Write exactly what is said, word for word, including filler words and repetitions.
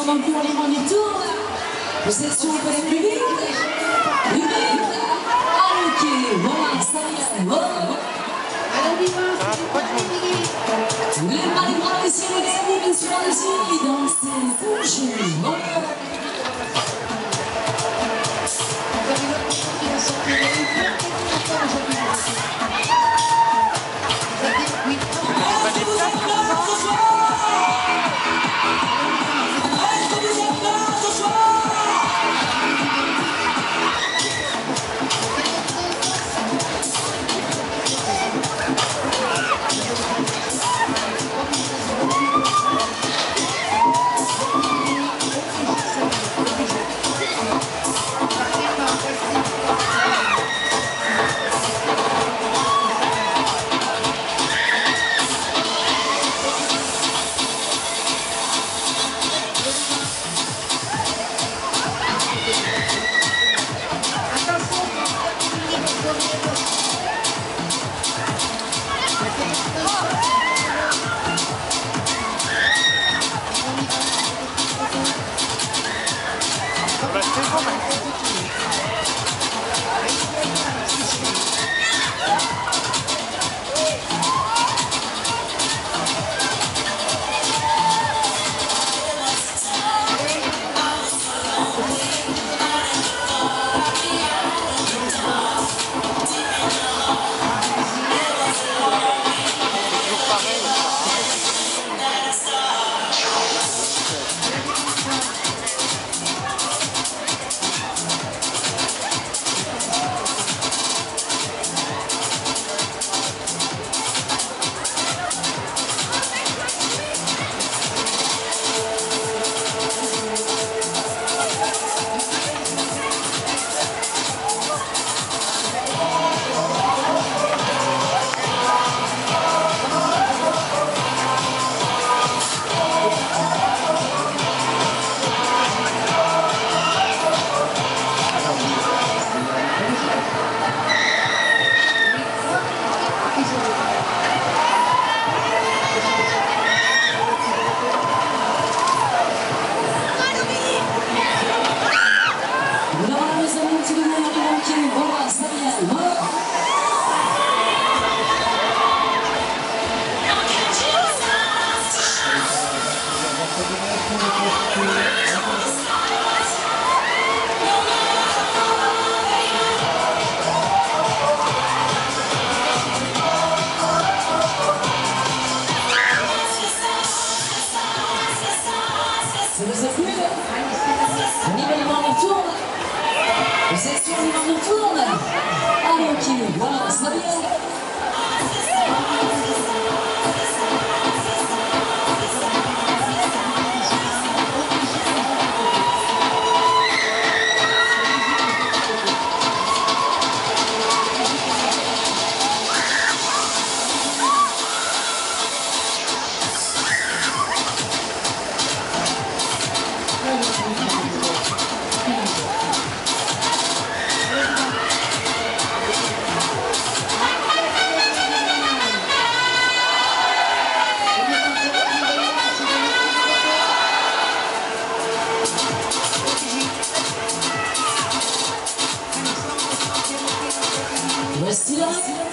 pendant que les mains du tour. Vous êtes sur le palais public. Public. Ah, ok, voilà, ça y est. Voilà. Les mains des bras, messieurs, les amis, bien sûr, allez-y, dansez, bougez. Voilà. Ça vous a plu? On y va, les mains tournent. Vous êtes sur les mains tournent. Allez, ok, voilà, ça va bien. Voici là.